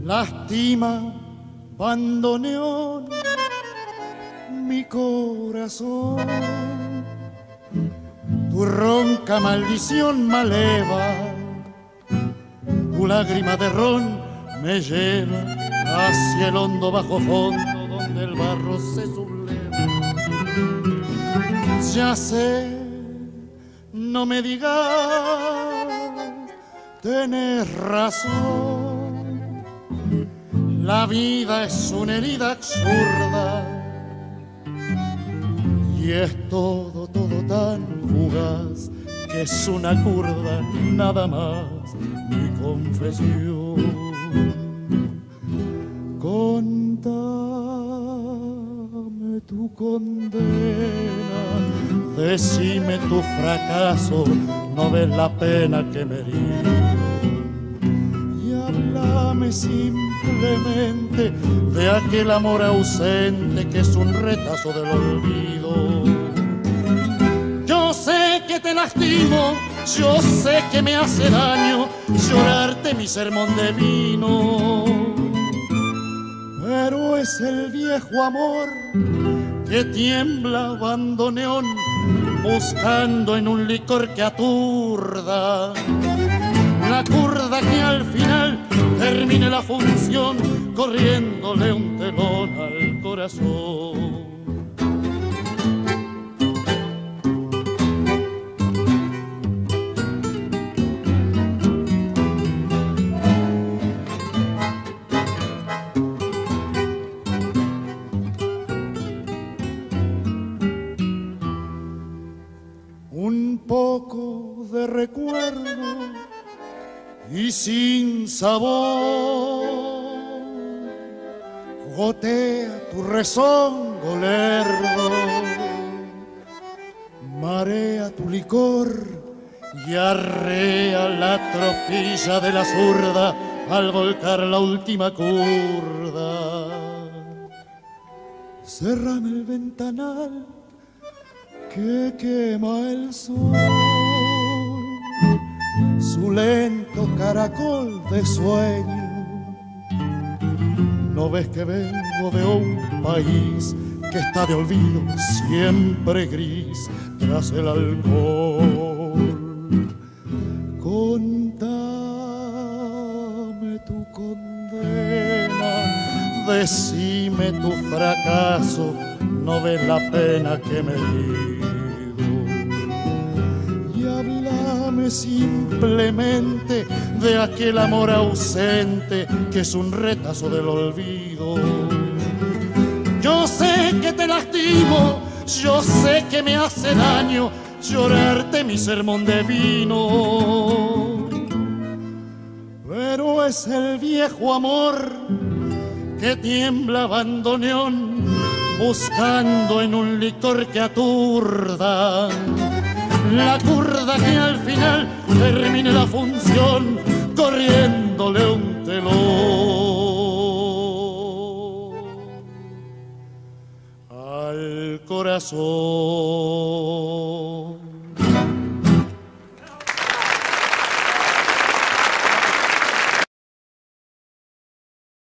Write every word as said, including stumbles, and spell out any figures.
lastima, bandoneón, mi corazón. Tu ronca maldición maleva, tu lágrima de ron me lleva hacia el hondo bajo fondo donde el barro se subleva. Ya sé, no me digas, tenés razón, la vida es una herida absurda y es todo, todo tan fugaz que es una curda, nada más, mi confesión. Contame tu condena, decime tu fracaso, no ves la pena que me dio. Y háblame simplemente de aquel amor ausente que es un retazo del olvido. Yo sé que te lastimo, yo sé que me hace daño llorarte mi sermón de vino, pero es el viejo amor que tiembla bandoneón buscando en un licor que aturda, la curda que al final termine la función corriéndole un telón al corazón. Un poco de recuerdo y sin sabor gotea tu rezongo lerdo, marea tu licor y arrea la tropilla de la zurda al volcar la última curda. Cerrame el ventanal que quema el sol, su lento caracol de sueño. ¿No ves que vengo de un país que está de olvido, siempre gris, tras el alcohol? Contame tu condena, decime tu fracaso, no ves la pena que me dio. Y háblame simplemente de aquel amor ausente que es un retazo del olvido. Yo sé que te lastimo, yo sé que me hace daño llorarte mi sermón de vino, pero es el viejo amor que tiembla bandoneón buscando en un licor que aturda, la curda que al final termine la función